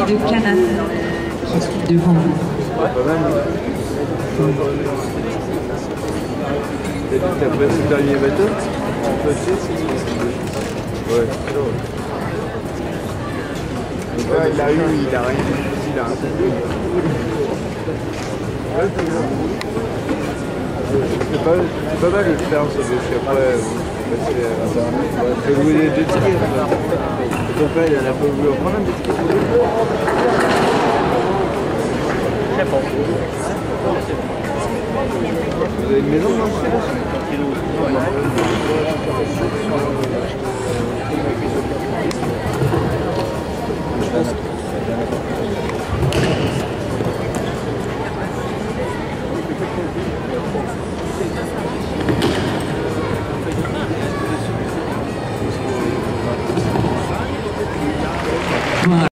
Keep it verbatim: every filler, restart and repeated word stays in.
de Canas qui est devant vous. Pas mal, hein. T'as dit que t'as pris le dernier bateau? Ouais. Ouais, il a eu, il a rien dit, il a rien dit. Ouais, c'est bien. C'est pas, c'est pas mal de le faire, ça, parce qu'après, je voulais des tickets. Ton père, il en a pas voulu en prendre un des tickets. Vous avez une maison dans le sud?